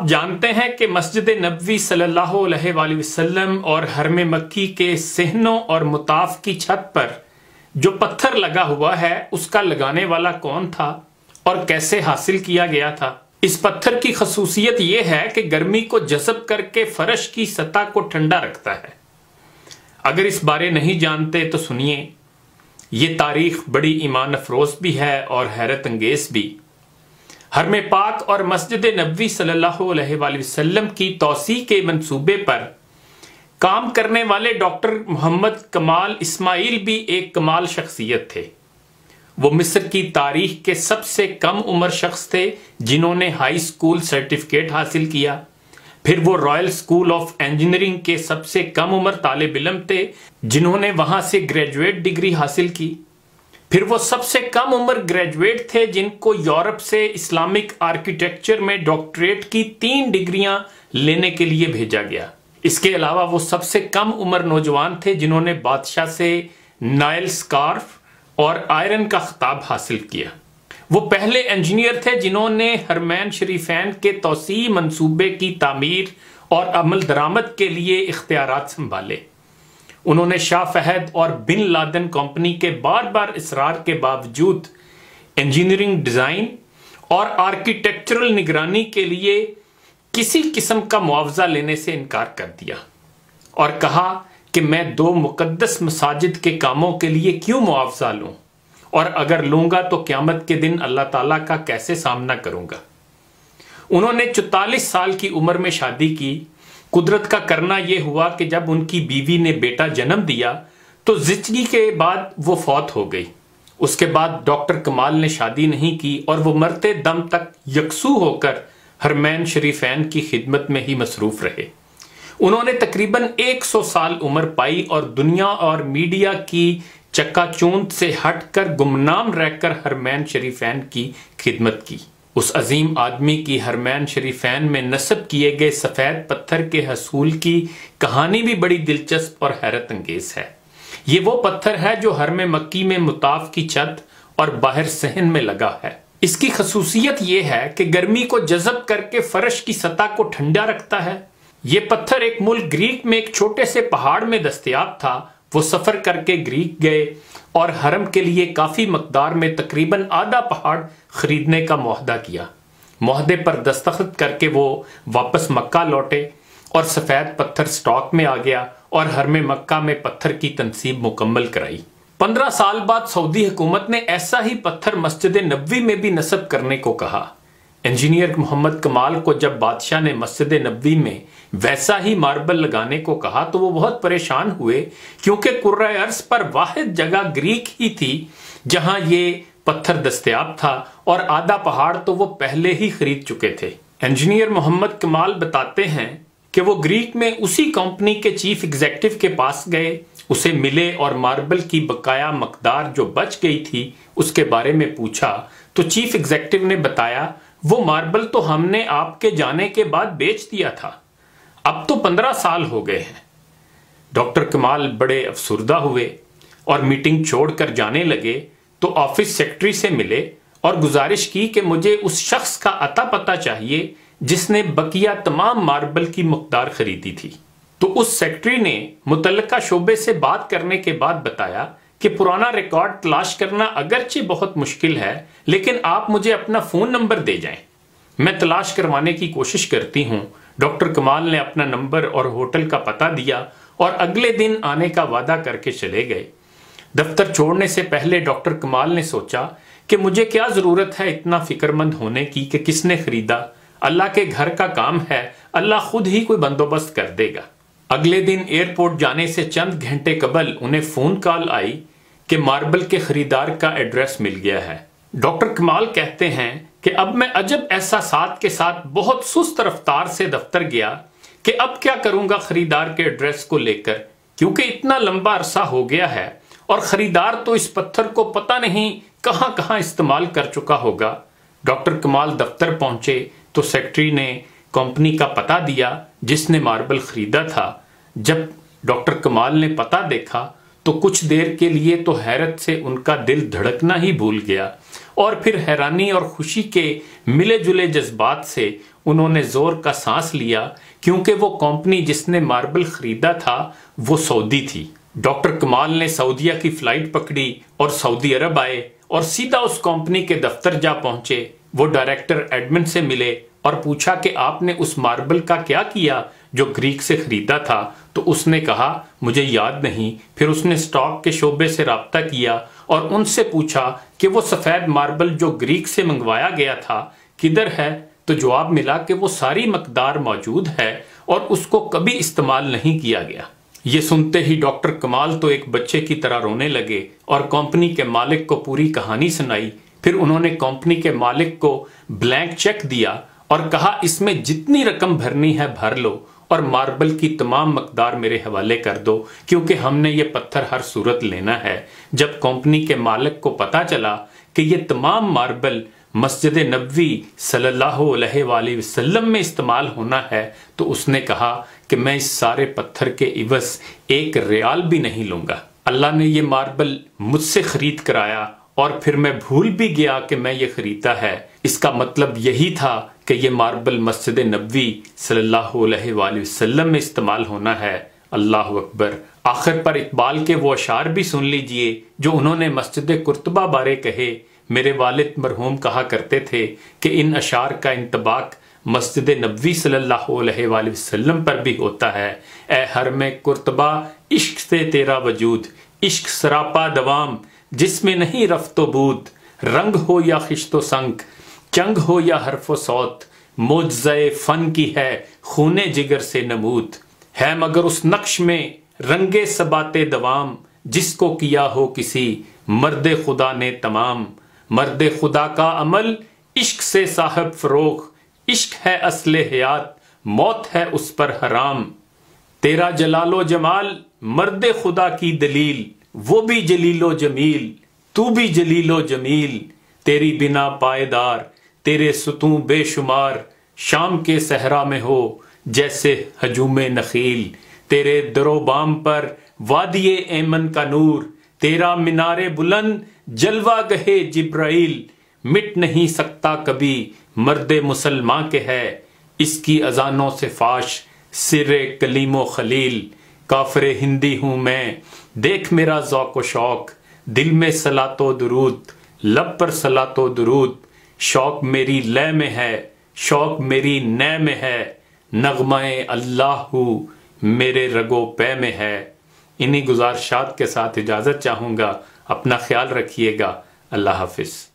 جانتے ہیں کہ مسجد نبوی صلی اللہ علیہ وآلہ وسلم اور حرم مکی کے صحنوں اور مطاف کی چھت پر جو پتھر لگا ہوا ہے اس کا لگانے والا کون تھا اور کیسے حاصل کیا گیا تھا۔ اس پتھر کی خصوصیت یہ ہے کہ گرمی کو جذب کر کے فرش کی سطح کو ٹھنڈا رکھتا ہے۔ اگر اس بارے نہیں جانتے تو سنیے، یہ تاریخ بڑی ایمان افروز بھی ہے اور حیرت انگیز بھی۔ حرم پاک اور مسجد نبوی صلی اللہ علیہ وآلہ وسلم کی توسیع کے منصوبے پر کام کرنے والے ڈاکٹر محمد کمال اسماعیل بھی ایک کمال شخصیت تھے۔ وہ مصر کی تاریخ کے سب سے کم عمر شخص تھے جنہوں نے ہائی اسکول سرٹیفکیٹ حاصل کیا۔ پھر وہ رائل اسکول آف انجینئرنگ کے سب سے کم عمر طالب علم تھے جنہوں نے وہاں سے گریجویٹ ڈگری حاصل کی۔ پھر وہ سب سے کم عمر گریجویٹ تھے جن کو یورپ سے اسلامک آرکیٹیکچر میں ڈاکٹریٹ کی 3 ڈگریاں لینے کے لیے بھیجا گیا۔ اس کے علاوہ وہ سب سے کم عمر نوجوان تھے جنہوں نے بادشاہ سے نائل سکارف اور آئرن کا خطاب حاصل کیا۔ وہ پہلے انجینئر تھے جنہوں نے حرمین شریفین کے توسیعی منصوبے کی تعمیر اور عمل درآمد کے لیے اختیارات سنبھالے۔ انہوں نے شاہ فہد اور بن لادن کمپنی کے بار بار اصرار کے باوجود انجینئرنگ ڈیزائن اور آرکیٹیکچرل نگرانی کے لیے کسی قسم کا معاوضہ لینے سے انکار کر دیا اور کہا کہ میں 2 مقدس مساجد کے کاموں کے لیے کیوں معاوضہ لوں، اور اگر لوں گا تو قیامت کے دن اللہ تعالیٰ کا کیسے سامنا کروں گا۔ انہوں نے 44 سال کی عمر میں شادی کی۔ قدرت کا کرنا یہ ہوا کہ جب ان کی بیوی نے بیٹا جنم دیا تو زچگی کے بعد وہ فوت ہو گئی۔ اس کے بعد ڈاکٹر کمال نے شادی نہیں کی اور وہ مرتے دم تک یکسو ہو کر حرمین شریفین کی خدمت میں ہی مصروف رہے۔ انہوں نے تقریباً 100 سال عمر پائی اور دنیا اور میڈیا کی چکا چوند سے ہٹ کر گمنام رہ کر حرمین شریفین کی خدمت کی۔ اس عظیم آدمی کی حرمین شریفین میں نصب کیے گئے سفید پتھر کے حصول کی کہانی بھی بڑی دلچسپ اور حیرت انگیز ہے۔ یہ وہ پتھر ہے جو حرم مکی میں مطاف کی چھت اور باہر صحن میں لگا ہے۔ اس کی خصوصیت یہ ہے کہ گرمی کو جذب کر کے فرش کی سطح کو ٹھنڈا رکھتا ہے۔ یہ پتھر ایک ملک گریک میں ایک چھوٹے سے پہاڑ میں دستیاب تھا۔ وہ سفر کر کے گریک گئے اور حرم کے لیے کافی مقدار میں تقریباً آدھا پہاڑ خریدنے کا معاہدہ کیا۔ معاہدے پر دستخط کر کے وہ واپس مکہ لوٹے اور سفید پتھر سٹاک میں آ گیا اور حرم مکہ میں پتھر کی تنصیب مکمل کرائی۔ 15 سال بعد سعودی حکومت نے ایسا ہی پتھر مسجد نبوی میں بھی نصب کرنے کو کہا۔ انجینئر محمد کمال کو جب بادشاہ نے مسجد نبوی میں ویسا ہی ماربل لگانے کو کہا تو وہ بہت پریشان ہوئے، کیونکہ کرۂ ارض پر واحد جگہ گریک ہی تھی جہاں یہ پتھر دستیاب تھا اور آدھا پہاڑ تو وہ پہلے ہی خرید چکے تھے۔ انجینئر محمد کمال بتاتے ہیں کہ وہ گریک میں اسی کمپنی کے چیف ایگزیکٹو کے پاس گئے، اسے ملے اور ماربل کی بقایا مقدار جو بچ گئی تھی اس کے بارے میں پوچھا تو چیف ایگزیکٹو نے بتایا وہ ماربل تو ہم نے آپ کے جانے کے بعد بیچ دیا تھا، اب تو 15 سال ہو گئے ہیں۔ ڈاکٹر کمال بڑے افسردہ ہوئے اور میٹنگ چھوڑ کر جانے لگے تو آفس سیکرٹری سے ملے اور گزارش کی کہ مجھے اس شخص کا اتا پتہ چاہیے جس نے بقیہ تمام ماربل کی مقدار خریدی تھی۔ تو اس سیکرٹری نے متعلقہ شعبے سے بات کرنے کے بعد بتایا کہ پرانا ریکارڈ تلاش کرنا اگرچہ بہت مشکل ہے لیکن آپ مجھے اپنا فون نمبر دے جائیں، میں تلاش کروانے کی کوشش کرتی ہوں۔ ڈاکٹر کمال نے اپنا نمبر اور ہوٹل کا پتہ دیا اور اگلے دن آنے کا وعدہ کر کے چلے گئے۔ دفتر چھوڑنے سے پہلے ڈاکٹر کمال نے سوچا کہ مجھے کیا ضرورت ہے اتنا فکر مند ہونے کی کہ کس نے خریدا، اللہ کے گھر کا کام ہے، اللہ خود ہی کوئی بندوبست کر دے گا۔ اگلے دن ایئرپورٹ جانے سے چند گھنٹے قبل انہیں فون کال آئی کہ ماربل کے خریدار کا ایڈریس مل گیا ہے۔ ڈاکٹر کمال کہتے ہیں کہ اب میں عجب احساسات کے ساتھ بہت سست رفتار سے دفتر گیا کہ اب کیا کروں گا خریدار کے ایڈریس کو لے کر، کیونکہ اتنا لمبا عرصہ ہو گیا ہے اور خریدار تو اس پتھر کو پتہ نہیں کہاں کہاں استعمال کر چکا ہوگا۔ ڈاکٹر کمال دفتر پہنچے تو سیکرٹری نے کمپنی کا پتہ دیا جس نے ماربل خریدا تھا۔ جب ڈاکٹر کمال نے پتہ دیکھا تو کچھ دیر کے لیے تو حیرت سے ان کا دل دھڑکنا ہی بھول گیا اور پھر حیرانی اور خوشی کے ملے جلے جذبات سے انہوں نے زور کا سانس لیا، کیونکہ وہ کمپنی جس نے ماربل خریدا تھا وہ سعودی تھی۔ ڈاکٹر کمال نے سعودیہ کی فلائٹ پکڑی اور سعودی عرب آئے اور سیدھا اس کمپنی کے دفتر جا پہنچے۔ وہ ڈائریکٹر ایڈمن سے ملے اور پوچھا کہ آپ نے اس ماربل کا کیا کیا جو گریک سے خریدا تھا؟ تو اس نے کہا مجھے یاد نہیں۔ پھر اس نے اسٹاک کے شعبے سے رابطہ کیا اور ان سے پوچھا کہ وہ سفید ماربل جو گریک سے منگوایا گیا تھا کدھر ہے؟ تو جواب ملا کہ وہ ساری مقدار موجود ہے اور اس کو کبھی استعمال نہیں کیا گیا۔ یہ سنتے ہی ڈاکٹر کمال تو ایک بچے کی طرح رونے لگے اور کمپنی کے مالک کو پوری کہانی سنائی۔ پھر انہوں نے کمپنی کے مالک کو بلینک چیک دیا اور کہا اس میں جتنی رقم بھرنی ہے بھر لو اور ماربل کی تمام مقدار میرے حوالے کر دو، کیونکہ ہم نے یہ پتھر ہر صورت لینا ہے۔ جب کمپنی کے مالک کو پتا چلا کہ یہ تمام ماربل مسجد نبوی صلی اللہ علیہ وآلہ وسلم میں استعمال ہونا ہے تو اس نے کہا کہ میں اس سارے پتھر کے عوض 1 ریال بھی نہیں لوں گا۔ اللہ نے یہ ماربل مجھ سے خرید کرایا اور پھر میں بھول بھی گیا کہ میں یہ خریدا ہے۔ اس کا مطلب یہی تھا کہ یہ ماربل مسجد نبوی صلی اللہ علیہ وآلہ وسلم میں استعمال ہونا ہے۔ اللہ اکبر۔ آخر پر اقبال کے وہ اشعار بھی سن لیجئے جو انہوں نے مسجد قرطبہ بارے کہے۔ میرے والد مرحوم کہا کرتے تھے کہ ان اشعار کا انطباق مسجد نبوی صلی اللہ علیہ وآلہ وسلم پر بھی ہوتا ہے۔ اے حرم قرطبہ عشق سے تیرا وجود، عشق سراپا دوام جس میں نہیں رفت و بود، رنگ ہو یا خشت و سنگ، چنگ ہو یا حرف و صوت، معجزہ فن کی ہے خون جگر سے نمود، ہے مگر اس نقش میں رنگ ثبات دوام جس کو کیا ہو کسی مرد خدا نے تمام۔ مرد خدا کا عمل عشق سے صاحب فروغ، عشق ہے اصل حیات موت ہے اس پر حرام۔ تیرا جلال و جمال مرد خدا کی دلیل، وہ بھی جلیل و جمیل تو بھی جلیل و جمیل، تیری بنا پائیدار تیرے ستون بے شمار، شام کے صحرا میں ہو جیسے ہجوم نخیل، تیرے در و بام پر وادی ایمن کا نور، تیرا مینار بلند جلوہ گہے جبرائیل، مٹ نہیں سکتا کبھی مرد مسلمان کے ہے، اس کی اذانوں سے فاش سر کلیم و خلیل، کافر ہندی ہوں میں دیکھ میرا ذوق و شوق، دل میں صلاۃ و درود لب پر صلاۃ و درود، شوق میری لے میں ہے شوق میری نے میں ہے، نغمہ اللہ میرے رگو پے میں ہے۔ انہی گزارشات کے ساتھ اجازت چاہوں گا، اپنا خیال رکھیے گا، اللہ حافظ۔